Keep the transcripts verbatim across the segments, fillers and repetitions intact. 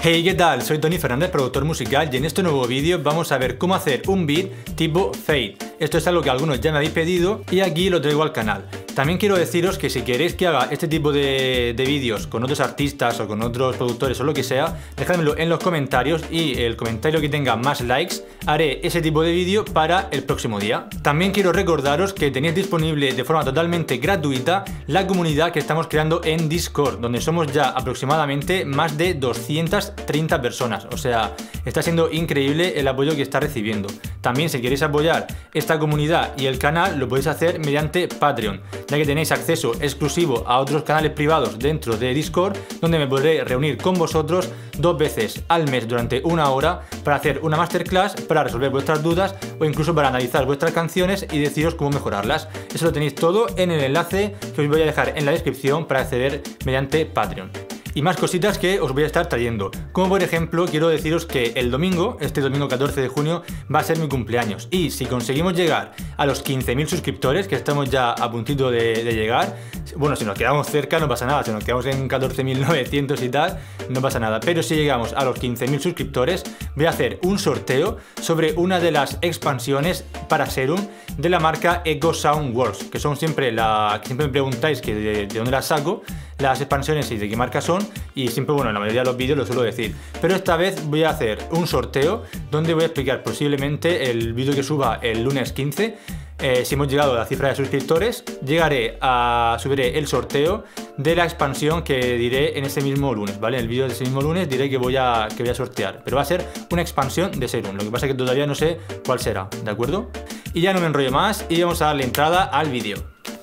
Hey, ¿qué tal? Soy Tony Fernández, productor musical, y en este nuevo vídeo vamos a ver cómo hacer un beat tipo fade. Esto es algo que algunos ya me habéis pedido y aquí lo traigo al canal. También quiero deciros que si queréis que haga este tipo de, de vídeos con otros artistas o con otros productores o lo que sea, dejádmelo en los comentarios y el comentario que tenga más likes, haré ese tipo de vídeo para el próximo día. También quiero recordaros que tenéis disponible de forma totalmente gratuita la comunidad que estamos creando en Discord, donde somos ya aproximadamente más de doscientas treinta personas. O sea, está siendo increíble el apoyo que está recibiendo. También si queréis apoyar esta comunidad y el canal, lo podéis hacer mediante Patreon, ya que tenéis acceso exclusivo a otros canales privados dentro de Discord, donde me podré reunir con vosotros dos veces al mes durante una hora para hacer una masterclass, para resolver vuestras dudas o incluso para analizar vuestras canciones y deciros cómo mejorarlas. Eso lo tenéis todo en el enlace que os voy a dejar en la descripción para acceder mediante Patreon. Y más cositas que os voy a estar trayendo, como por ejemplo quiero deciros que el domingo, este domingo catorce de junio, va a ser mi cumpleaños, y si conseguimos llegar a los quince mil suscriptores, que estamos ya a puntito de, de llegar, bueno, si nos quedamos cerca no pasa nada, si nos quedamos en catorce mil novecientos y tal, no pasa nada, pero si llegamos a los quince mil suscriptores, voy a hacer un sorteo sobre una de las expansiones para Serum de la marca Echo Sound Works, que son siempre la que siempre me preguntáis que de, de dónde las saco, las expansiones y de qué marca son, y siempre, bueno, en la mayoría de los vídeos lo suelo decir, pero esta vez voy a hacer un sorteo donde voy a explicar posiblemente el vídeo que suba el lunes quince. Eh, si hemos llegado a la cifra de suscriptores, llegaré a subiré el sorteo de la expansión que diré en ese mismo lunes, ¿vale? En el vídeo de ese mismo lunes diré que voy a que voy a sortear, pero va a ser una expansión de Serum. Lo que pasa es que todavía no sé cuál será, ¿de acuerdo? Y ya no me enrollo más y vamos a darle entrada al vídeo.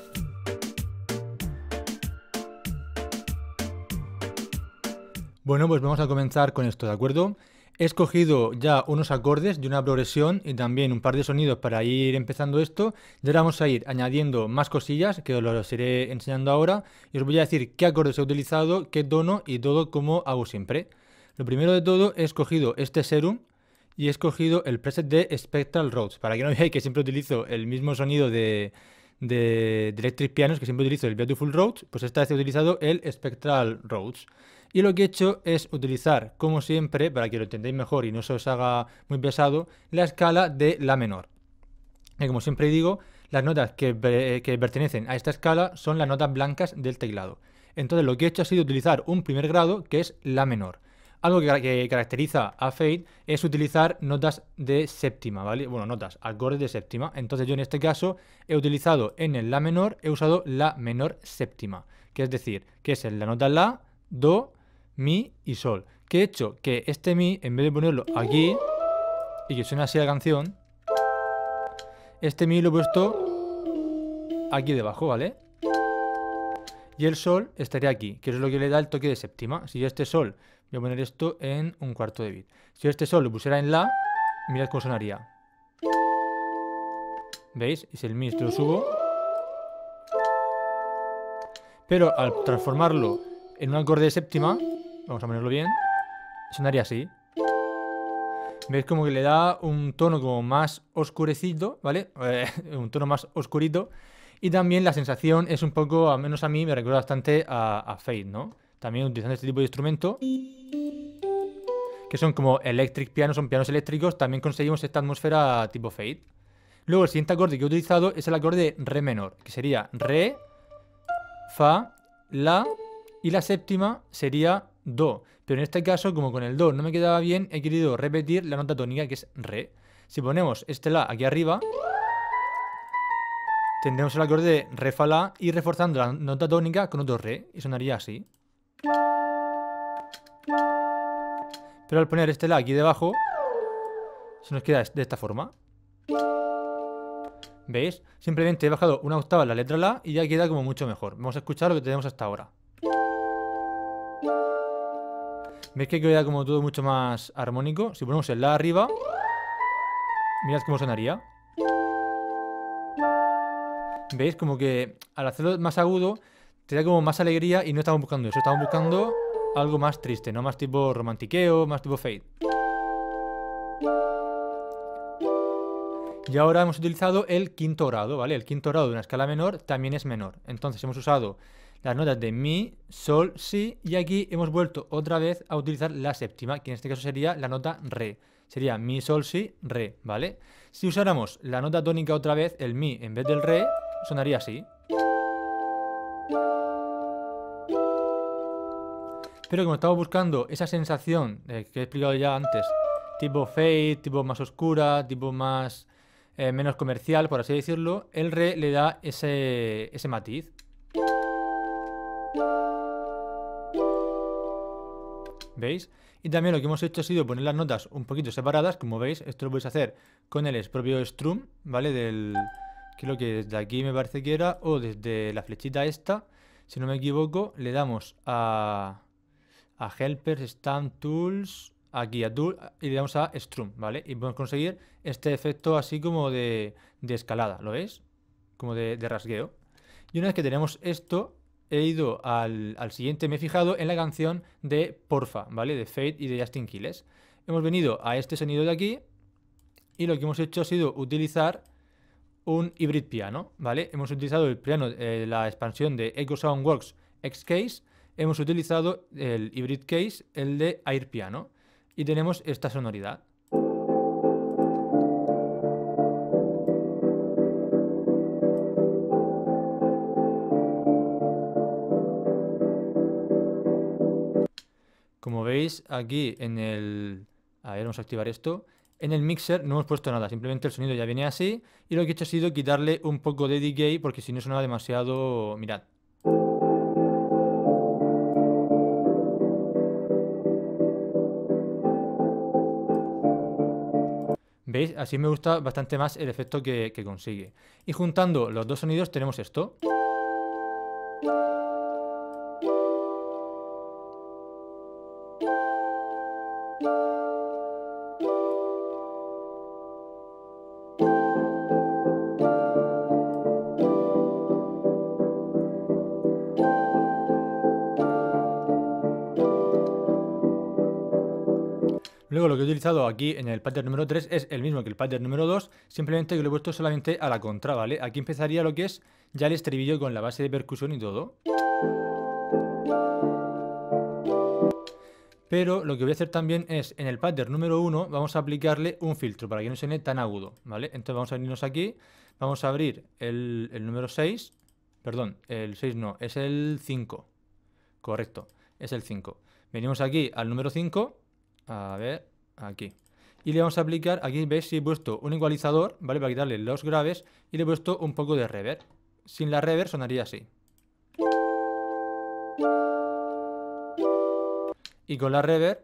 Bueno, pues vamos a comenzar con esto, ¿de acuerdo? He escogido ya unos acordes y una progresión y también un par de sonidos para ir empezando esto. Y ahora vamos a ir añadiendo más cosillas que os los iré enseñando ahora y os voy a decir qué acordes he utilizado, qué tono y todo como hago siempre. Lo primero de todo he escogido este Serum y he escogido el preset de Spectral Rhodes. Para que no veáis que siempre utilizo el mismo sonido de, de, de Electric Pianos, que siempre utilizo el Beautiful Rhodes, pues esta vez he utilizado el Spectral Rhodes. Y lo que he hecho es utilizar, como siempre, para que lo entendáis mejor y no se os haga muy pesado, la escala de La menor. Y como siempre digo, las notas que, que pertenecen a esta escala son las notas blancas del teclado. Entonces lo que he hecho ha sido utilizar un primer grado que es La menor. Algo que, que caracteriza a Fade es utilizar notas de séptima, ¿vale? Bueno, notas, acordes de séptima. Entonces yo en este caso he utilizado en el La menor, he usado La menor séptima, que es decir, que es en la nota La, Do, Mi y Sol. Que he hecho que este Mi, en vez de ponerlo aquí y que suene así la canción, este Mi lo he puesto aquí debajo, ¿vale? Y el Sol estaría aquí, que es lo que le da el toque de séptima. Si yo este Sol, voy a poner esto en un cuarto de beat. Si yo este Sol lo pusiera en La, mirad cómo sonaría. ¿Veis? Y si el Mi esto lo subo, pero al transformarlo en un acorde de séptima, vamos a ponerlo bien, sonaría así. ¿Veis? Como que le da un tono como más oscurecido, ¿vale? Eh, un tono más oscurito. Y también la sensación es un poco, al menos a mí, me recuerda bastante a, a Fade, ¿no? También utilizando este tipo de instrumento, que son como electric pianos, son pianos eléctricos, también conseguimos esta atmósfera tipo Fade. Luego el siguiente acorde que he utilizado es el acorde Re menor, que sería Re, Fa, La, y la séptima sería Do. Pero en este caso, como con el Do no me quedaba bien, he querido repetir la nota tónica, que es Re. Si ponemos este La aquí arriba, tendremos el acorde de Re, Fa, La, y reforzando la nota tónica con otro Re, y sonaría así. Pero al poner este La aquí debajo, se nos queda de esta forma. ¿Veis? Simplemente he bajado una octava en la letra La y ya queda como mucho mejor. Vamos a escuchar lo que tenemos hasta ahora. ¿Veis que queda como todo mucho más armónico? Si ponemos el La arriba, mirad cómo sonaría. ¿Veis? Como que al hacerlo más agudo te da como más alegría y no estamos buscando eso. Estamos buscando algo más triste, ¿no? Más tipo romantiqueo, más tipo Fade. Y ahora hemos utilizado el quinto grado, ¿vale? El quinto grado de una escala menor también es menor. Entonces hemos usado las notas de mi, sol, si, y aquí hemos vuelto otra vez a utilizar la séptima, que en este caso sería la nota re. Sería mi, sol, si, re, ¿vale? Si usáramos la nota tónica otra vez, el mi en vez del re, sonaría así. Pero como estamos buscando esa sensación eh, que he explicado ya antes, tipo fade, tipo más oscura, tipo más eh, menos comercial, por así decirlo, el re le da ese, ese matiz. ¿Veis? Y también lo que hemos hecho ha sido poner las notas un poquito separadas, como veis. Esto lo podéis hacer con el propio strum, ¿vale? Del, que lo que desde aquí me parece que era, o desde la flechita esta, si no me equivoco, le damos a, a Helpers, Stamp Tools, aquí a Tool, y le damos a Strum, ¿vale? Y podemos conseguir este efecto así como de, de escalada, ¿lo veis? Como de, de rasgueo. Y una vez que tenemos esto, he ido al, al siguiente, me he fijado en la canción de Porfa, ¿vale? De Fade y de Justin Quiles. Hemos venido a este sonido de aquí y lo que hemos hecho ha sido utilizar un hybrid piano, ¿vale? Hemos utilizado el piano, eh, la expansión de Echo Soundworks X-Case, hemos utilizado el hybrid case, el de Air Piano, y tenemos esta sonoridad. Como veis aquí en el... A ver, vamos a activar esto. En el mixer no hemos puesto nada, simplemente el sonido ya viene así. Y lo que he hecho ha sido quitarle un poco de decay porque si no sonaba demasiado... Mirad. ¿Veis? Así me gusta bastante más el efecto que, que consigue. Y juntando los dos sonidos tenemos esto. Luego lo que he utilizado aquí en el pattern número tres es el mismo que el pattern número dos, simplemente que lo he puesto solamente a la contra, ¿vale? Aquí empezaría lo que es ya el estribillo con la base de percusión y todo. Pero lo que voy a hacer también es, en el pattern número uno, vamos a aplicarle un filtro para que no suene tan agudo, ¿vale? Entonces vamos a venirnos aquí, vamos a abrir el, el número seis, perdón, el seis no, es el cinco, correcto, es el cinco. Venimos aquí al número cinco, a ver, aquí. Y le vamos a aplicar, aquí veis si he puesto un igualizador, ¿vale? Para quitarle los graves y le he puesto un poco de reverb. Sin la reverb sonaría así. Y con la reverb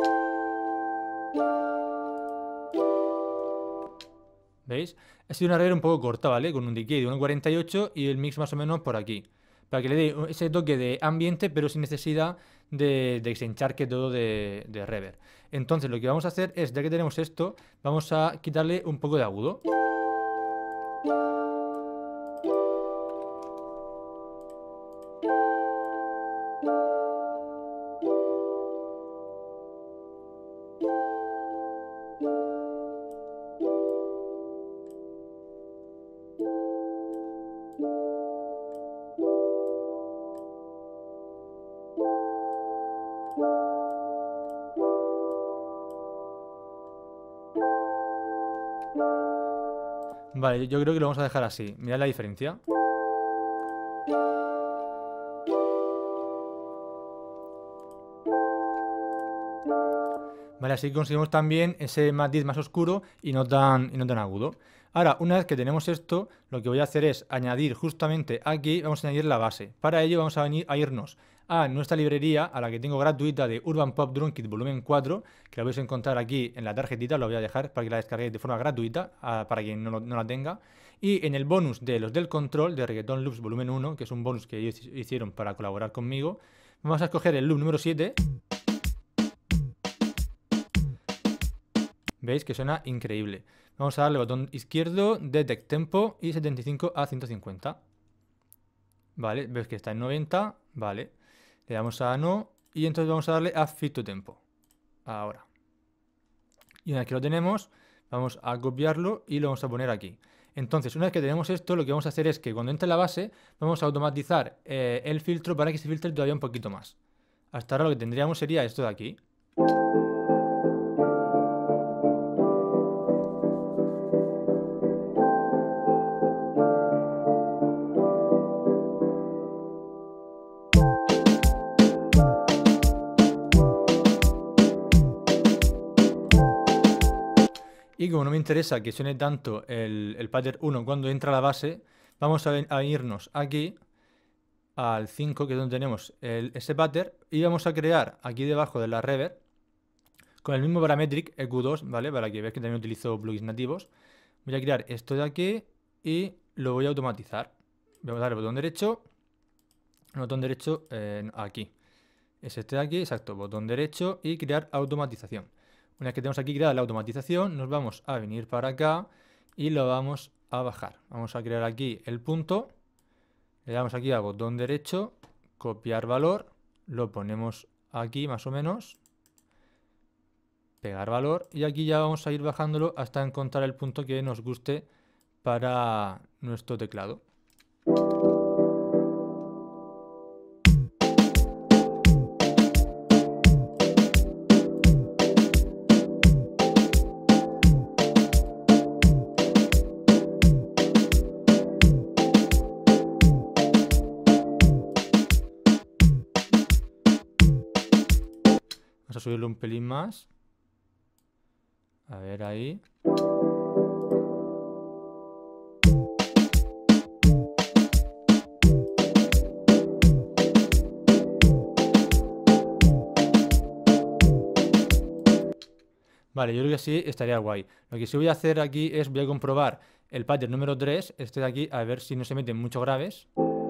¿veis? Ha sido una reverb un poco corta, ¿vale? Con un decay de uno cuarenta y ocho y el mix más o menos por aquí. Para que le dé ese toque de ambiente, pero sin necesidad de, de que se encharque todo de, de reverb. Entonces lo que vamos a hacer es, ya que tenemos esto, vamos a quitarle un poco de agudo. Vale, yo creo que lo vamos a dejar así. Mirad la diferencia. Vale, así conseguimos también ese matiz más oscuro y no tan, y no tan agudo. Ahora, una vez que tenemos esto, lo que voy a hacer es añadir justamente aquí, vamos a añadir la base. Para ello vamos a venir a irnos a nuestra librería, a la que tengo gratuita de Urban Pop Drum Kit Volumen cuatro, que la vais a encontrar aquí en la tarjetita, lo voy a dejar para que la descarguéis de forma gratuita, a, para quien no, lo, no la tenga. Y en el bonus de los del control, de Reggaeton Loops Volumen uno, que es un bonus que ellos hicieron para colaborar conmigo, vamos a escoger el loop número siete. ¿Veis que suena increíble? Vamos a darle botón izquierdo, Detect Tempo y setenta y cinco a ciento cincuenta. Vale, ves que está en noventa, vale. Le damos a no y entonces vamos a darle a Fit to Tempo. Ahora. Y una vez que lo tenemos, vamos a copiarlo y lo vamos a poner aquí. Entonces, una vez que tenemos esto, lo que vamos a hacer es que cuando entre la base, vamos a automatizar eh, el filtro para que se filtre todavía un poquito más. Hasta ahora lo que tendríamos sería esto de aquí. Y como no me interesa que suene tanto el, el pattern uno cuando entra a la base, vamos a, a irnos aquí al cinco, que es donde tenemos el, ese pattern, y vamos a crear aquí debajo de la reverb, con el mismo parametric E Q dos, ¿vale? Para que veáis que también utilizo plugins nativos. Voy a crear esto de aquí y lo voy a automatizar. Voy a dar el botón derecho, el botón derecho eh, aquí. Es este de aquí, exacto, botón derecho y crear automatización. Una vez que tenemos aquí creada la automatización, nos vamos a venir para acá y lo vamos a bajar. Vamos a crear aquí el punto, le damos aquí al botón derecho, copiar valor, lo ponemos aquí más o menos, pegar valor y aquí ya vamos a ir bajándolo hasta encontrar el punto que nos guste para nuestro teclado. Vamos a subirlo un pelín más. A ver ahí. Vale, yo creo que así estaría guay. Lo que sí voy a hacer aquí es voy a comprobar el pattern número tres, este de aquí, a ver si no se meten mucho graves.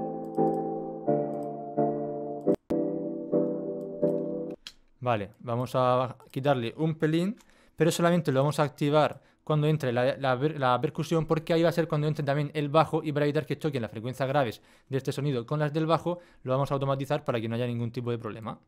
Vale, vamos a quitarle un pelín, pero solamente lo vamos a activar cuando entre la, la, la percusión, porque ahí va a ser cuando entre también el bajo, y para evitar que choquen las frecuencias graves de este sonido con las del bajo, lo vamos a automatizar para que no haya ningún tipo de problema.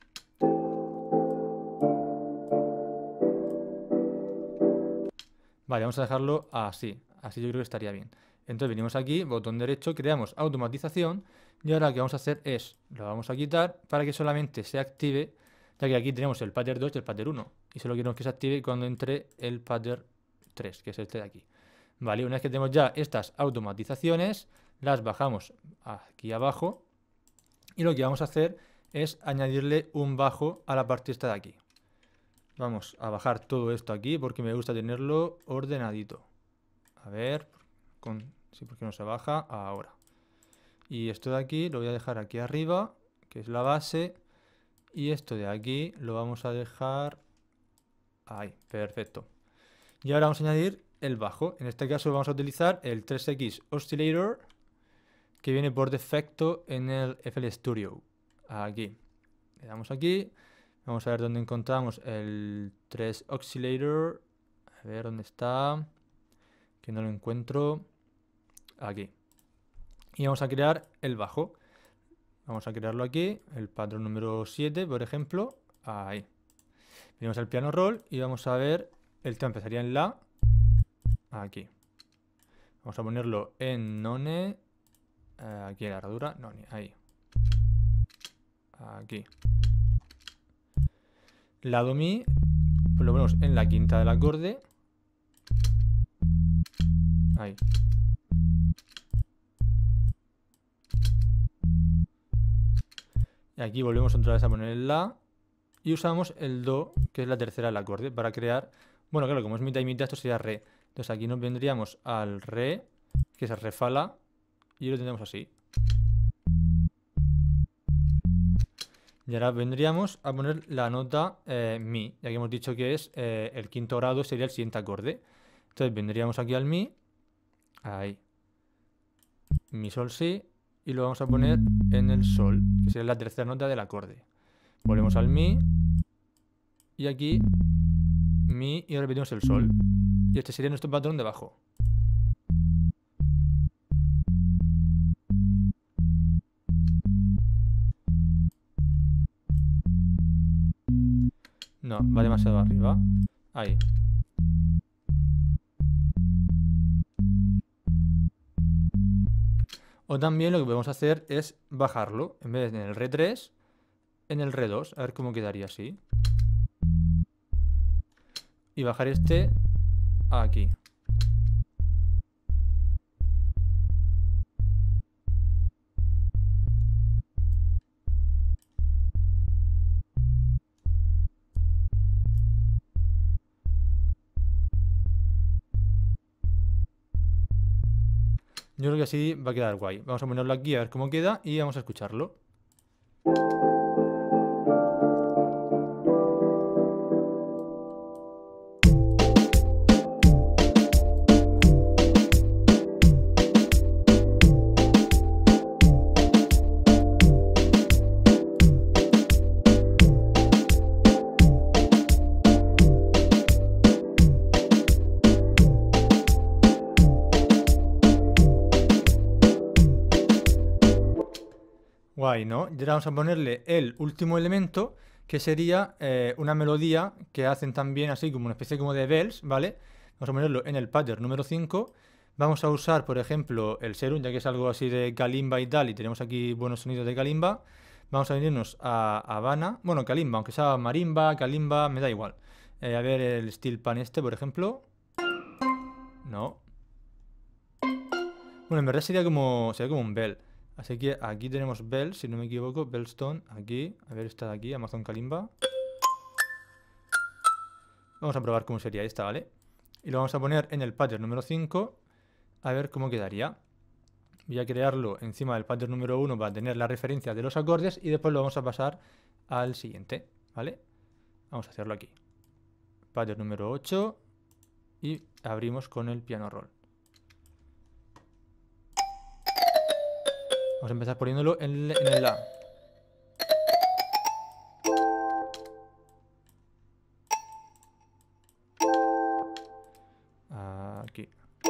Vale, vamos a dejarlo así, así yo creo que estaría bien. Entonces venimos aquí, botón derecho, creamos automatización, y ahora lo que vamos a hacer es, lo vamos a quitar para que solamente se active, ya que aquí tenemos el pattern dos y el pattern uno, y solo queremos que se active cuando entre el pattern tres, que es este de aquí. Vale, una vez que tenemos ya estas automatizaciones, las bajamos aquí abajo, y lo que vamos a hacer es añadirle un bajo a la parte esta de aquí. Vamos a bajar todo esto aquí porque me gusta tenerlo ordenadito. A ver, con, sí, porque no se baja ahora. Y esto de aquí lo voy a dejar aquí arriba, que es la base. Y esto de aquí lo vamos a dejar ahí, perfecto. Y ahora vamos a añadir el bajo. En este caso vamos a utilizar el tres X Oscillator, que viene por defecto en el F L Studio. Aquí. Le damos aquí. Vamos a ver dónde encontramos el tres Oscillator. A ver dónde está. Que no lo encuentro. Aquí. Y vamos a crear el bajo. Vamos a crearlo aquí. El patrón número siete, por ejemplo. Ahí. Venimos al piano roll y vamos a ver. El tema empezaría en la. Aquí. Vamos a ponerlo en none. Aquí en la herradura. None. Ahí. Aquí. La do mi, pues lo ponemos en la quinta del acorde. Ahí. Y aquí volvemos otra vez a poner el la. Y usamos el do, que es la tercera del acorde, para crear... Bueno, claro, como es mitad y mitad, esto sería re. Entonces aquí nos vendríamos al re, que es el re fa la, y lo tendremos así. Y ahora vendríamos a poner la nota eh, mi, ya que hemos dicho que es eh, el quinto grado, sería el siguiente acorde. Entonces vendríamos aquí al mi, ahí, mi sol si, y lo vamos a poner en el sol, que sería la tercera nota del acorde. Volvemos al mi, y aquí mi, y repetimos el sol. Y este sería nuestro patrón de bajo. No, va demasiado arriba. Ahí. O también lo que podemos hacer es bajarlo, en vez de en el re tres, en el re dos, a ver cómo quedaría así. Y bajar este aquí. Yo creo que así va a quedar guay. Vamos a ponerlo aquí a ver cómo queda y vamos a escucharlo. Guay, ¿no? Y ahora vamos a ponerle el último elemento, que sería eh, una melodía que hacen también así como una especie como de bells, ¿vale? Vamos a ponerlo en el pattern número cinco. Vamos a usar, por ejemplo, el serum, ya que es algo así de kalimba y tal, y tenemos aquí buenos sonidos de kalimba. Vamos a venirnos a Habana, bueno, kalimba, aunque sea marimba, kalimba, me da igual. Eh, a ver el steel pan este, por ejemplo. No. Bueno, en verdad sería como, sería como un bell. Así que aquí tenemos Bell, si no me equivoco, Bellstone, aquí, a ver, esta de aquí, Amazon Kalimba. Vamos a probar cómo sería esta, ¿vale? Y lo vamos a poner en el pattern número cinco, a ver cómo quedaría. Voy a crearlo encima del pattern número uno para tener la referencia de los acordes y después lo vamos a pasar al siguiente, ¿vale? Vamos a hacerlo aquí. Pattern número ocho y abrimos con el piano roll. Vamos a empezar poniéndolo en, en el La. Aquí.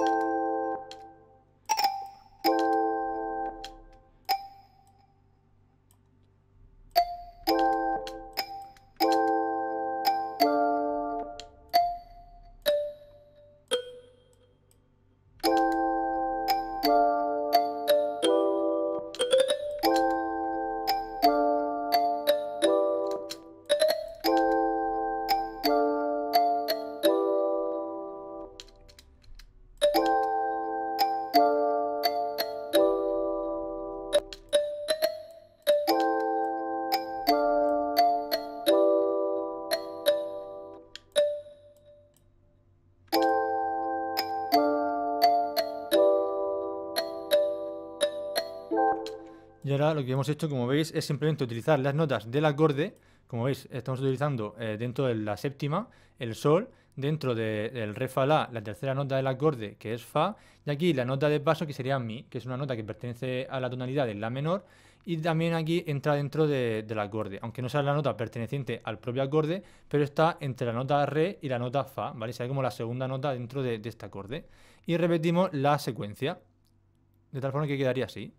Y ahora lo que hemos hecho, como veis, es simplemente utilizar las notas del acorde. Como veis, estamos utilizando eh, dentro de la séptima el sol, dentro de, del re fa la, la tercera nota del acorde, que es fa, y aquí la nota de paso, que sería mi, que es una nota que pertenece a la tonalidad de la menor, y también aquí entra dentro de, del acorde, aunque no sea la nota perteneciente al propio acorde, pero está entre la nota re y la nota fa, ¿vale? Sería como la segunda nota dentro de, de este acorde. Y repetimos la secuencia, de tal forma que quedaría así.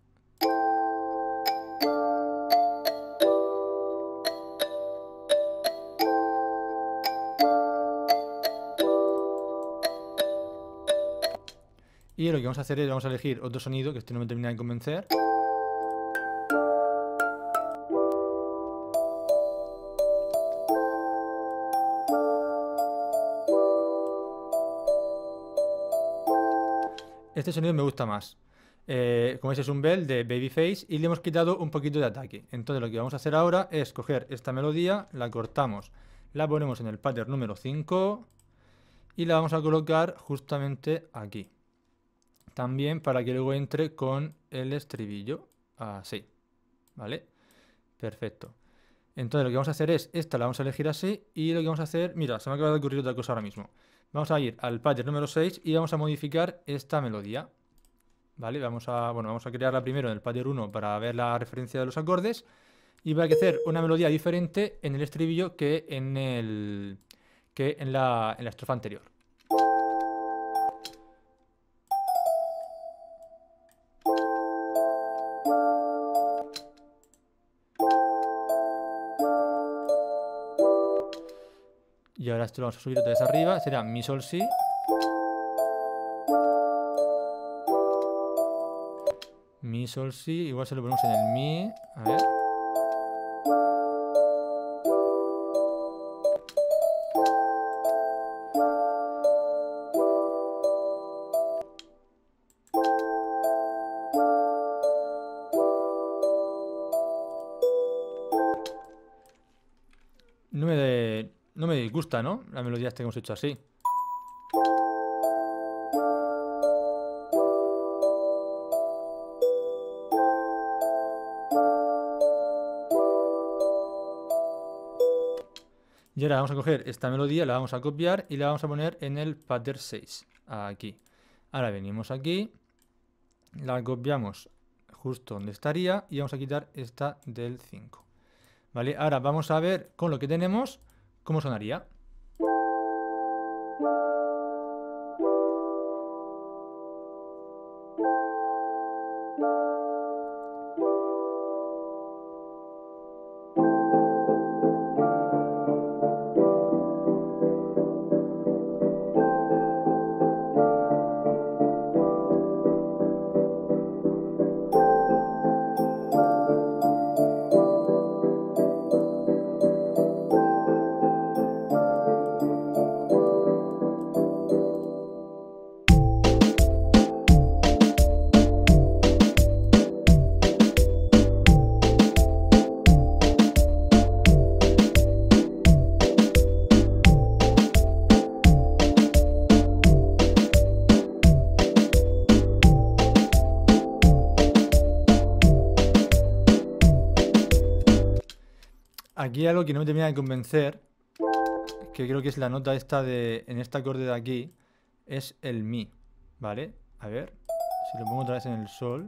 Y lo que vamos a hacer es, vamos a elegir otro sonido, que este no me termina de convencer. Este sonido me gusta más. Eh, como veis, es un bell de Babyface y le hemos quitado un poquito de ataque. Entonces lo que vamos a hacer ahora es coger esta melodía, la cortamos, la ponemos en el pattern número cinco y la vamos a colocar justamente aquí. También para que luego entre con el estribillo. Así. ¿Vale? Perfecto. Entonces lo que vamos a hacer es, esta la vamos a elegir así y lo que vamos a hacer, mira, se me acaba de ocurrir otra cosa ahora mismo. Vamos a ir al pattern número seis y vamos a modificar esta melodía. ¿Vale? Vamos a, bueno, vamos a crearla primero en el pattern uno para ver la referencia de los acordes y va a hacer una melodía diferente en el estribillo que en, el, que en, la, en la estrofa anterior. Y ahora esto lo vamos a subir otra vez arriba, será mi, sol, si. Mi, Mi, sol, si. Igual se lo ponemos en el mi. A ver. No me, de, no me disgusta, ¿no? La melodía esta que hemos hecho así. Y ahora vamos a coger esta melodía, la vamos a copiar y la vamos a poner en el pattern seis. Aquí. Ahora venimos aquí, la copiamos justo donde estaría y vamos a quitar esta del cinco. ¿Vale? Ahora vamos a ver con lo que tenemos cómo sonaría. Aquí hay algo que no me termina de convencer, que creo que es la nota esta de, en este acorde de aquí, es el mi, ¿vale? A ver, si lo pongo otra vez en el sol.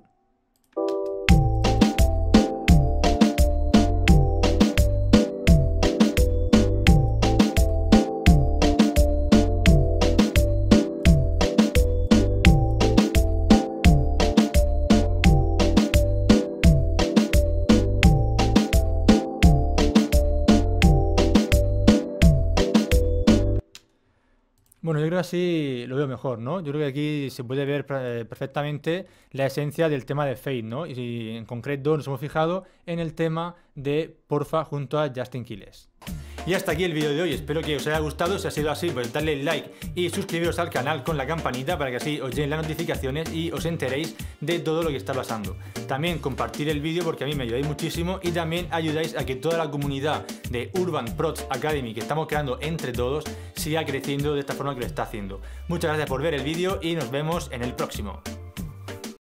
Bueno, yo creo que así lo veo mejor, ¿no? Yo creo que aquí se puede ver eh, perfectamente la esencia del tema de Fade, ¿no? Y en concreto nos hemos fijado en el tema de Porfa junto a Justin Quiles. Y hasta aquí el vídeo de hoy, espero que os haya gustado. Si ha sido así, pues darle like y suscribiros al canal con la campanita para que así os lleguen las notificaciones y os enteréis de todo lo que está pasando. También compartir el vídeo porque a mí me ayudáis muchísimo y también ayudáis a que toda la comunidad de Urban Prods Academy que estamos creando entre todos siga creciendo de esta forma que lo está haciendo. Muchas gracias por ver el vídeo y nos vemos en el próximo.